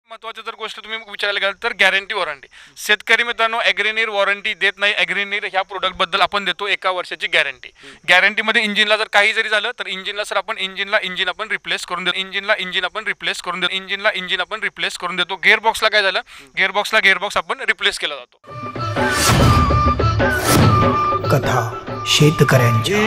महत्त्वाची जर गोष्ट तुम्ही विचारायला गेलात तर गॅरंटी वॉरंटी. शेतकरी मित्रांनो ॲग्रीनीर वॉरंटी देत नाही. ॲग्रीनीर ह्या प्रोडक्टबद्दल आपण देतो 1 वर्षाची गॅरंटी. गॅरंटीमध्ये इंजिनला जर काही जरी झालं तर इंजिनला सर आपण इंजिन आपण रिप्लेस करून देतो. इंजिन आपण रिप्लेस करून देतो. गिअरबॉक्सला काय झालं, गिअरबॉक्स आपण रिप्लेस केला जातो. कथा शेतकऱ्यांची.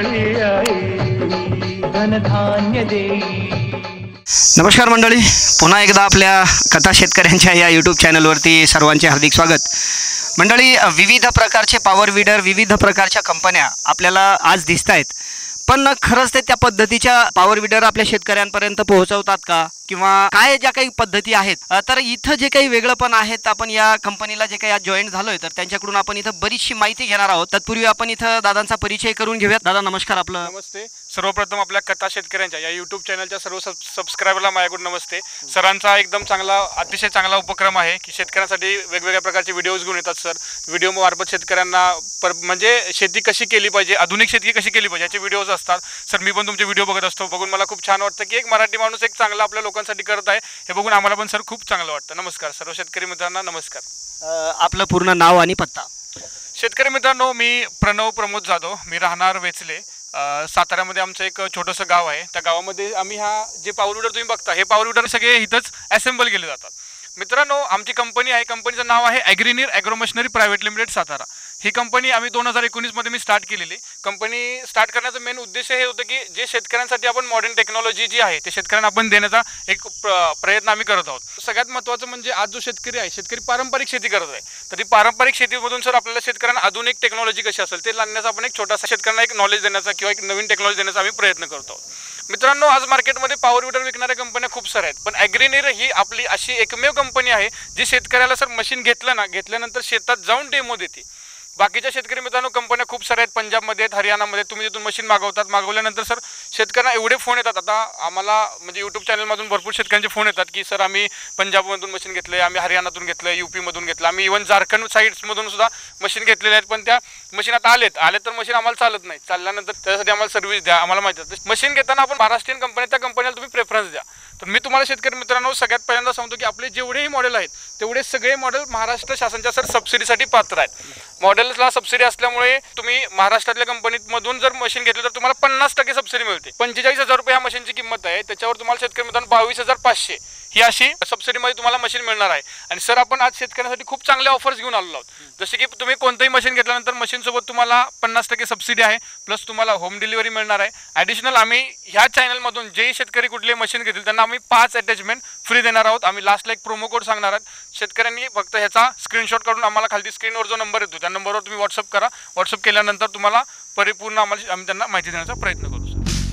नमस्कार मंडळी, पुन्हा एकदा आपल्या कथा शेतकऱ्यांच्या या यूट्यूब चॅनलवरती सर्वांचे हार्दिक स्वागत. मंडळी, विविध प्रकारचे पॉवर विडर, विविध प्रकारच्या कंपन्या आपल्याला आज दिसत आहेत, पण खरंच ते त्या पद्धतीच्या पॉवर विडर आपल्या शेतकऱ्यांपर्यंत पोहोचवतात का, किंवा काय ज्या काही पद्धती आहेत. तर इथं जे काही वेगळंपण आहेत, आपण या कंपनीला जे काही आज जॉईन झालोय तर त्यांच्याकडून आपण इथं बरीचशी माहिती घेणार आहोत. तत्पूर्वी आपण इथं दादांचा परिचय करून घेऊयात. दादा नमस्कार. आपलं नमस्ते. सर्वप्रथम आपल्या कथा शेतकऱ्यांच्या या यूट्यूब चॅनलच्या सर्व सबस्क्रायबरला माझ्याकडून नमस्ते. सरांचा एकदम अतिशय चांगला उपक्रम आहे की शेतकऱ्यांसाठी वेगवेगळ्या प्रकारचे व्हिडिओज घेऊन येतात. सर व्हिडिओ मार्फत शेतकऱ्यांना म्हणजे शेती कशी केली पाहिजे, आधुनिक शेती कशी केली पाहिजे याचे व्हिडिओज असतात. सर मी पण तुमचे व्हिडिओ बघत असतो, बघून मला खूप छान वाटतं की एक मराठी माणूस एक चांगला आपल्या लोकांसाठी करत आहे हे बघून आम्हाला पण सर खूप चांगलं वाटतं. नमस्कार सर्व शेतकरी मित्रांना. नमस्कार. आपलं पूर्ण नाव आणि पत्ता. शेतकरी मित्रांनो, मी प्रणव प्रमोद जाधव, मी राहणार वेचले, साताऱ्यामध्ये आमचं एक छोटंसं गाव आहे. त्या गावामध्ये आम्ही जे पॉवर विडर तुम्ही बघता, हे पॉवर विडर सगळे इथंच असेंबल केले जातात. मित्रांनो, आमची कंपनी आहे, कंपनीचं नाव आहे Agrineer agro machinery private limited Satara. ही कंपनी आम्ही 2019मध्ये मी स्टार्ट केलेली. कंपनी स्टार्ट करण्याचा मेन उद्देश हे होतं की जे शेतकऱ्यांसाठी आपण मॉडर्न टेक्नॉलॉजी जी आहे ते शेतकऱ्यांना आपण देण्याचा एक प्रयत्न आम्ही करत आहोत. सगळ्यात महत्त्वाचं म्हणजे आज जो शेतकरी आहे, शेतकरी पारंपरिक शेती करत आहे, तर ती पारंपरिक शेतीमधून सर आपल्याला शेतकऱ्यांना आधुनिक टेक्नॉलॉजी कशी असेल ते आणण्याचा आपण एक छोटासा शेतकऱ्यांना एक नॉलेज देण्याचा किंवा एक नवीन टेक्नॉलॉजी देण्याचा आम्ही प्रयत्न करतो. मित्रांनो, आज मार्केटमध्ये पॉवर विडर विकणाऱ्या कंपन्या खूप साऱ्या आहेत, पण ॲग्रीनीर ही आपली अशी एकमेव कंपनी आहे जी शेतकऱ्याला सर मशीन घेतल्यानंतर शेतात जाऊन डेमो देते. बाकीच्या शेतकरी मित्रांनो कंपन्या खूप साऱ्या आहेत, पंजाबमध्ये आहेत, हरियाणामध्ये. तुम्ही तिथून मशीन मागवल्यानंतर सर शेतकऱ्यांना एवढे फोन येतात. आता आम्हाला म्हणजे यूट्यूब चॅनलमधून भरपूर शेतकऱ्यांचे फोन येतात की सर आम्ही पंजाबमधून मशीन घेतलं आहे, आम्ही हरियाणातून घेतलं आहे, यूपीमधून घेतलं, आम्ही इव्हन झारखंड साईड्समधून सुद्धा मशीन घेतलेले आहेत, पण त्या मशीन आता आलेत तर मशीन आम्हाला चालत नाही. चालल्यानंतर त्यासाठी आम्हाला सर्व्हिस द्या. आम्हाला माहिती आहे मशीन घेताना आपण महाराष्ट्रीयन कंपनी, त्या कंपनीला तुम्ही प्रेफरन्स द्या. तर मी तुम्हाला शेतकरी मित्रांनो सगळ्यात पहिल्यांदा सांगतो की आपले जेवढेही मॉडेल आहेत तेवढे सगळे मॉडेल महाराष्ट्र शासनाच्या सर सबसिडीसाठी पात्र आहेत. मॉडेलला सबसिडी असल्यामुळे तुम्ही महाराष्ट्रातल्या कंपनीमधून जर मशीन घेतली तर तुम्हाला 50% सबसिडी मिळते. 45,000 रुपये ह्या मशीनची किंमत आहे. त्याच्यावर तुम्हाला शेतकरी मित्रांनो 22,500 ही अशी सबसिडीमध्ये तुम्हाला मशीन मिळणार आहे. आणि सर आपण आज शेतकऱ्यांसाठी खूप चांगल्या ऑफर्स घेऊन आलेलो आहोत. जसे की तुम्ही कोणतंही मशीन घेतल्यानंतर मशीनसोबत तुम्हाला 50% सबसिडी आहे, प्लस तुम्हाला होम डिलिव्हरी मिळणार आहे. ॲडिशनल आम्ही ह्या चॅनलमधून जे शेतकरी कुठले मशीन घेतील त्यांना आम्ही 5 अटॅचमेंट फ्री देणार आहोत. आम्ही लास्टला एक प्रोमो कोड सांगणार आहोत. शेतकऱ्यांनी फक्त ह्याचा स्क्रीनशॉट काढून आम्हाला खाली स्क्रीनवर जो नंबर येतो त्या नंबरवर तुम्ही व्हॉट्सअप करा. व्हॉट्सअप केल्यानंतर तुम्हाला परिपूर्ण आम्ही त्यांना माहिती देण्याचा प्रयत्न करू.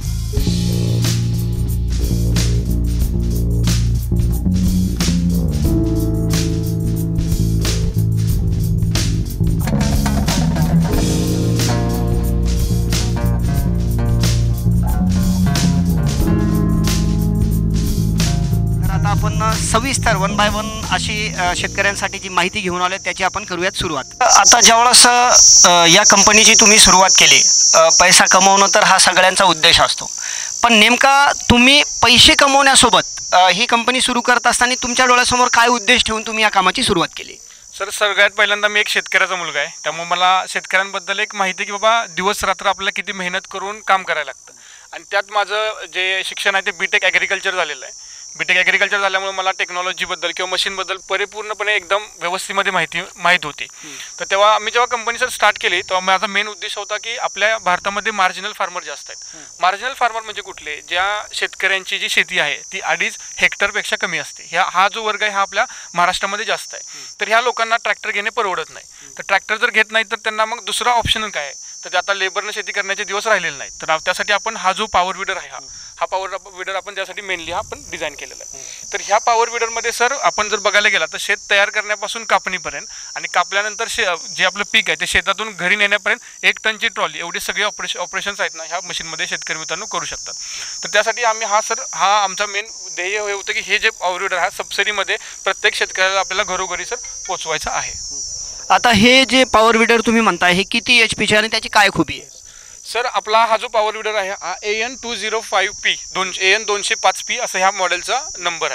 आपण सविस्तर 1 बाय 1 अशी शेतकऱ्यांसाठी जी माहिती घेऊन आलो त्याची आपण करूयात सुरुवात. आता ज्यावेळेस या कंपनीची तुम्ही सुरुवात केली, पैसा कमवणं तर हा सगळ्यांचा उद्देश असतो, पण नेमका तुम्ही पैसे कमवण्यासोबत ही कंपनी सुरू करत असताना तुमच्या डोळ्यासमोर काय उद्देश ठेवून तुम्ही या कामाची सुरुवात केली? सर सगळ्यात पहिल्यांदा मी एक शेतकऱ्याचा मुलगा आहे, त्यामुळे मला शेतकऱ्यांबद्दल एक माहिती की बाबा दिवस रात्र आपल्याला किती मेहनत करून काम करायला लागतं. आणि त्यात माझं जे शिक्षण आहे ते बीटेक ॲग्रिकल्चर झालेलं आहे. बीटेक ॲग्रिकल्चर झाल्यामुळे मला टेक्नॉलॉजीबद्दल किंवा मशीनबद्दल परिपूर्णपणे एकदम व्यवस्थितमध्ये माहीत होती. तर तेव्हा मी जेव्हा कंपनी सर स्टार्ट केली तेव्हा माझा मेन उद्देश होता की आपल्या भारतामध्ये मार्जिनल फार्मर जास्त आहेत. मार्जिनल फार्मर म्हणजे कुठले? ज्या शेतकऱ्यांची जी शेती आहे ती 2.5 हेक्टरपेक्षा कमी असते. हा जो वर्ग आहे हा आपल्या महाराष्ट्रामध्ये जास्त आहे. तर ह्या लोकांना ट्रॅक्टर घेणे परवडत नाही. तर ट्रॅक्टर जर घेत नाही तर त्यांना मग दुसरा ऑप्शन काय आहे, तर आता लेबरनं शेती करण्याचे दिवस राहिलेले नाहीत. तर त्यासाठी आपण हा जो पॉवर विडर आहे हा पॉवर विडर आपण त्यासाठी मेनली आपण डिझाईन केलेला आहे. तर ह्या पॉवर विडरमध्ये सर आपण जर बघायला गेला तर शेत तयार करण्यापासून कापणीपर्यंत आणि कापल्यानंतर जे आपलं पीक आहे ते शेतातून घरी नेण्यापर्यंत 1 टनची ट्रॉली एवढे सगळे ऑपरेशन्स आहेत ना ह्या मशीनमध्ये शेतकरी मित्रांनो करू शकतात. तर त्यासाठी आम्ही हा आमचा मेन ध्येय हे होतं की हे जे पॉवर विडर हा सबसिडीमध्ये प्रत्येक शेतकऱ्याला आपल्याला घरोघरी सर पोचवायचा आहे. आता हे जे पॉवर विडर तुम्ही म्हणताय हे किती HP आणि त्याची काय खूबी आहे? सर आपला हा जो पॉवर विडर आहे हा AN 205P AN 205P असं ह्या मॉडेलचा नंबर आहे.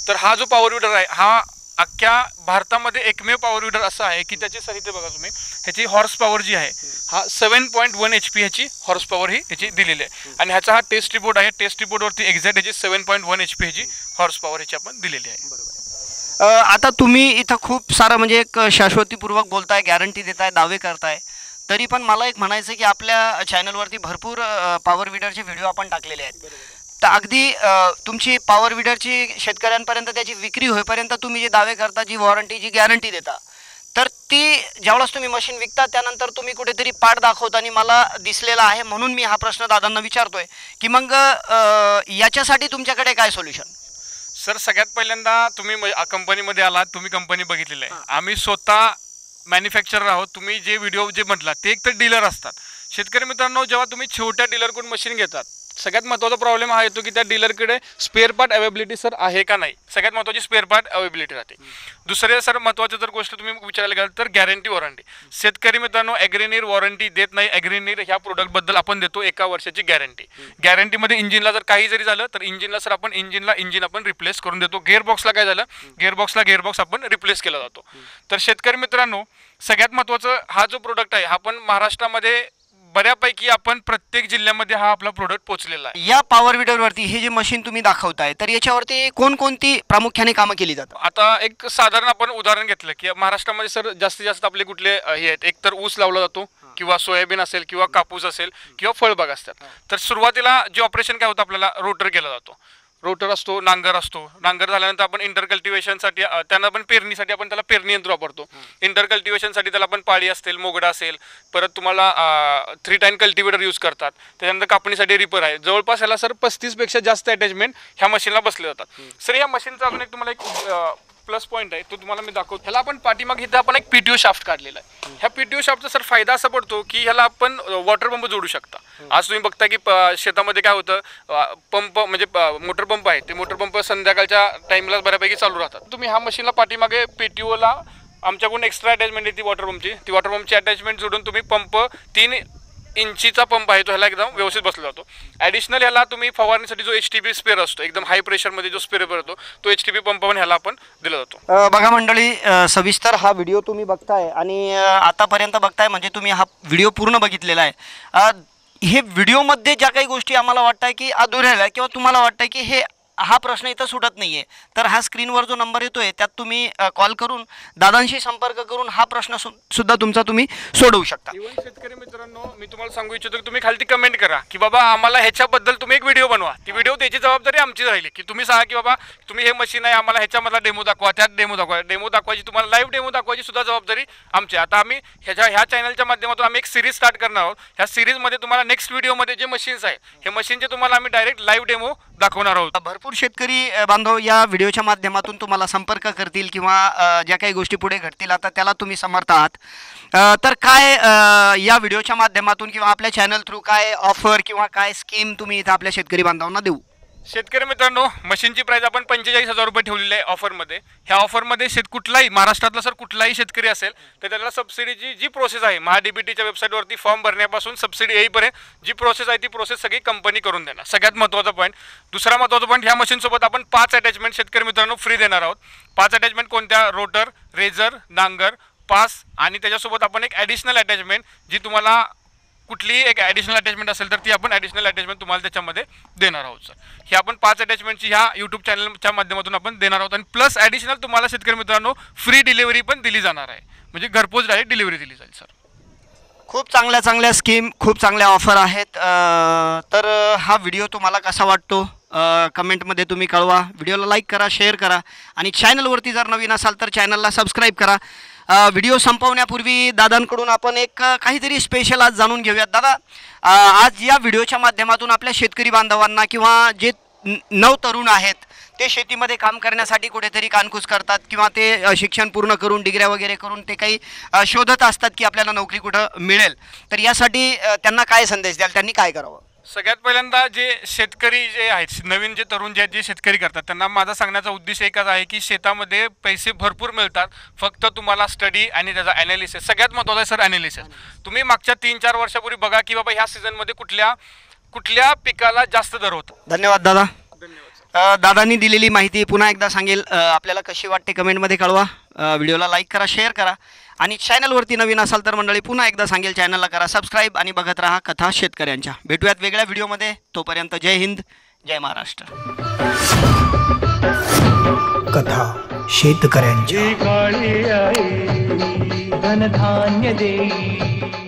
तर हा जो पॉवर विडर आहे हा अख्ख्या भारतामध्ये एकमेव पॉवर विडर असा आहे की त्याची सर इथे बघा तुम्ही ह्याची हॉर्स पॉवर जी आहे हा 7.1 HP ह्याची हॉर्स पॉवर ही ह्याची दिलेली आहे आणि ह्याचा हा टेस्ट रिपोर्ट आहे. टेस्ट रिपोर्टवरती एक्झॅक्ट ह्याची 7.1 HP ह्याची हॉर्स पॉवर ह्याची आपण दिलेली आहे. आता तुम्ही इथं खूप सारं म्हणजे एक शाश्वतीपूर्वक बोलताय, गॅरंटी देताय, दावे करताय, तरी पण मला एक म्हणायचं की आपल्या चॅनलवरती भरपूर पॉवर विडरचे व्हिडिओ आपण टाकलेले आहेत. तर अगदी तुमची पॉवर विडरची शेतकऱ्यांपर्यंत त्याची विक्री होईपर्यंत तुम्ही जे दावे करता, जी वॉरंटी, जी गॅरंटी देता, तर ती ज्यावेळेस तुम्ही मशीन विकता त्यानंतर तुम्ही कुठेतरी पाठ दाखवता आणि मला दिसलेला आहे म्हणून मी हा प्रश्न दादांना विचारतोय की मग याच्यासाठी तुमच्याकडे काय सोल्युशन? सर सगळ्यात पहिल्यांदा तुम्ही कंपनीमध्ये आलात, तुम्ही कंपनी बघितलेली आहे. आम्ही स्वतः मॅन्युफॅक्चरर आहोत. तुम्ही जे व्हिडिओ जे म्हटला ते एक तर डीलर असतात. शेतकरी मित्रांनो, जेव्हा तुम्ही छोट्या डीलरकडून मशीन घेतात सगळ्यात महत्त्वाचा प्रॉब्लेम हा येतो की त्या डीलरकडे स्पेअर पार्ट अवेलेबिलिटी सर आहे का नाही. सगळ्यात महत्त्वाची स्पेअर पार्ट अवेलेबिलिटी राहते. दुसरे सर महत्त्वाचं जर गोष्ट तुम्ही विचारायला गेलात तर गॅरंटी वॉरंटी. शेतकरी मित्रांनो, ॲग्रीनीर वॉरंटी देत नाही. ॲग्रीनीर ह्या प्रोडक्टबद्दल आपण देतो 1 वर्षाची गॅरंटी. गॅरंटीमध्ये इंजिनला जर काही जरी झालं तर इंजिनला सर आपण इंजिन आपण रिप्लेस करून देतो. गेअरबॉक्सला काय झालं, गेअरबॉक्स आपण रिप्लेस केला जातो. तर शेतकरी मित्रांनो, सगळ्यात महत्त्वाचं हा जो प्रोडक्ट आहे हा आपण महाराष्ट्रामध्ये बऱ्यापैकी आपण प्रत्येक जिल्ह्यामध्ये हा आपला प्रोडक्ट पोहोचलेला आहे. या पॉवर विडरवरती हे जे मशीन तुम्ही दाखवताय तर याच्यावरती कोणकोणती प्रामुख्याने कामं केली जातात? आता एक साधारण आपण उदाहरण घेतलं की महाराष्ट्रामध्ये सर जास्तीत जास्त आपले कुठले हे आहेत, एक तर ऊस लावला जातो किंवा सोयाबीन असेल किंवा कापूस असेल किंवा फळबाग असतात. तर सुरुवातीला जे ऑपरेशन काय होतं आपल्याला रोटर केला जातो. रोटर असतो, नांगर असतो. नांगर झाल्यानंतर आपण इंटरकल्टिवेशनसाठी त्यांना पण पेरणीसाठी आपण त्याला पेरणी यंत्र वापरतो. इंटरकल्टिवेशनसाठी त्याला आपण पाळी असेल, मोगडा असेल, परत तुम्हाला 3 टाईन कल्टिवेटर यूज करतात. त्याच्यानंतर कापणीसाठी रिपर आहे. जवळपास ह्याला सर 35पेक्षा जास्त अटॅचमेंट ह्या मशीनला बसले जातात. सर ह्या मशीनचा अजून एक तुम्हाला एक प्लस पॉईंट आहे तो तुम्हाला मी दाखवतो. ह्याला आपण पाठीमागे इथं आपण एक PTO शाफ्ट काढलेला आहे. ह्या PTO शाफ्टचा सर फायदा असा पडतो की ह्याला आपण वॉटर पंप जोडू शकता. आज तुम्ही बघता की शेतामध्ये काय होतं, पंप म्हणजे मोटर पंप आहे, ते मोटर पंप संध्याकाळच्या टाइमला बऱ्यापैकी चालू राहतात. तुम्ही ह्या मशीनला पाठीमागे PTOला आमच्याकडून एक्स्ट्रा अटॅचमेंट आहे ती वॉटर पंपची. ती वॉटर पंपची अटॅचमेंट जोडून तुम्ही पंप 3 इंचीचा पंप आहे तो ह्याला एकदम व्यवस्थित बसला जातो. ॲडिशनल ह्याला तुम्ही फवारणीसाठी जो HTP स्पेअर असतो, एकदम हाय प्रेशरमध्ये जो स्पेअर होतो तो HTP पंप पण ह्याला आपण दिला जातो. बघा मंडळी, सविस्तर हा व्हिडिओ तुम्ही बघताय आणि आतापर्यंत बघताय म्हणजे तुम्ही हा व्हिडिओ पूर्ण बघितलेला आहे. हे व्हिडिओमध्ये ज्या काही गोष्टी आम्हाला वाटतं की अधुऱ्या आहेत किंवा तुम्हाला वाटतं की हा प्रश्न इथं सुटत नाही आहे, तर हा स्क्रीनवर जो नंबर येतो आहे त्यात तुम्ही कॉल करून दादांशी संपर्क करून हा प्रश्न सुद्धा तुमचा तुम्ही सोडवू शकता. इव्हन शेतकरी मित्रांनो, मी तुम्हाला सांगू इच्छितो की तुम्ही खालती कमेंट करा की बाबा आम्हाला ह्याच्याबद्दल तुम्ही एक व्हिडिओ बनवा. ती व्हिडिओ त्याची जबाबदारी आमची राहिली की तुम्ही सांगा की बाबा तुम्ही हे मशीन आहे, आम्हाला ह्याच्यामधला डेमो दाखवा, त्यात डेमो दाखवायची, तुम्हाला लाईव्ह डेमो दाखवायची सुद्धा जबाबदारी आमची. आता आम्ही ह्या चॅनलच्या माध्यमातून आम्ही एक सिरीज स्टार्ट करणार आहोत. ह्या सिरीजमध्ये तुम्हाला नेक्स्ट व्हिडिओमध्ये जे मशीन्स आहे हे मशीनचे तुम्हाला आम्ही डायरेक्ट लाईव्ह डेमो दाखवणार आहोत. भरपूर शेतकरी बांधव या व्हिडिओच्या माध्यमातून तुम्हाला संपर्क करतील किंवा ज्या काही गोष्टी पुढे घडतील आता त्याला तुम्ही समर्थ आहात. तर काय या व्हिडिओच्या माध्यमातून किंवा आपल्या चॅनल थ्रू काय ऑफर किंवा काय स्कीम तुम्ही इथं आपल्या शेतकरी बांधवांना देऊ? शेतकरी मित्रांनो, मशीनची प्राइस आपण 45,000 रुपये ठेवलेली आहे ऑफरमध्ये. ह्या ऑफरमध्ये कुठलाही महाराष्ट्रातला सर कुठलाही शेतकरी असेल तर त्याला सबसिडीची जी प्रोसेस आहे MahaDBTच्या वेबसाईटवरती फॉर्म भरण्यापासून सबसिडी येईपर्यंत जी प्रोसेस आहे ती प्रोसेस सगळी कंपनी करून देणार. सगळ्यात महत्त्वाचा पॉईंट. दुसरा महत्त्वाचा पॉईंट, ह्या मशीनसोबत आपण 5 अटॅचमेंट शेतकरी मित्रांनो फ्री देणार आहोत. 5 अटॅचमेंट कोणत्या? रोटर, रेझर, नांगर, पास आणि त्याच्यासोबत आपण एक ॲडिशनल अटॅचमेंट जी तुम्हाला कुठलीही एक ॲडिशनल अटॅचमेंट असेल तर ती आपण ॲडिशनल अटॅचमेंट तुम्हाला त्याच्यामध्ये देणार आहोत सर. ही आपण 5 अटॅचमेंटची ह्या यूट्यूब चॅनलच्या माध्यमातून आपण देणार आहोत आणि प्लस ॲडिशनल तुम्हाला शेतकरी मित्रांनो फ्री डिलिव्हरी पण दिली जाणार आहे. म्हणजे घरपोच डायरेक्ट डिलिव्हरी दिली जाईल सर. खूप चांगल्या स्कीम, खूप चांगल्या ऑफर आहेत. तर हा व्हिडिओ तुम्हाला कसा वाटतो कमेंटमध्ये तुम्ही कळवा. व्हिडिओला लाईक करा, शेअर करा आणि चॅनलवरती जर नवीन असाल तर चॅनलला सबस्क्राईब करा. व्हिडिओ संपवण्यापूर्वी दादांकडून आपण एक काहीतरी स्पेशल आज जाणून घेऊयात. दादा, आज या व्हिडिओच्या माध्यमातून आपल्या शेतकरी बांधवांना किंवा जे नवतरुण आहेत ते शेतीमध्ये काम करण्यासाठी कुठेतरी कानकूस करतात किंवा ते शिक्षण पूर्ण करून डिग्र्या वगैरे करून ते काही शोधत असतात की आपल्याला नोकरी कुठं मिळेल, तर यासाठी त्यांना काय संदेश द्याल, त्यांनी काय करावं? सगळ्यात पहिल्यांदा जे शेतकरी जे आहेत, नवीन जे तरुण जे आहेत, जे शेतकरी करतात, त्यांना माझा सांगण्याचा उद्देश एकच आहे की शेतामध्ये पैसे भरपूर मिळतात. फक्त तुम्हाला स्टडी आणि त्याचा ॲनालिसिस सगळ्यात महत्त्वाचा आहे सर. ॲनालिसिस तुम्ही मागच्या 3-4 वर्षापूर्वी बघा की बाबा ह्या सीझनमध्ये कुठल्या पिकाला जास्त दर होता. धन्यवाद दादा. धन्यवाद सर. दादांनी दिलेली माहिती पुन्हा एकदा सांगेल, आपल्याला कशी वाटते कमेंटमध्ये कळवा. व्हिडिओला लाईक करा, शेअर करा आणि चॅनलवरती नवीन असाल तर मंडळी पुन्हा एकदा सांगेल, चॅनलला करा सबस्क्राईब आणि बघत राहा कथा शेतकऱ्यांच्या. भेटूयात वेगळ्या व्हिडिओमध्ये. तोपर्यंत जय हिंद, जय महाराष्ट्र. कथा शेतकऱ्यांच्या. काळी आई धनधान्य देई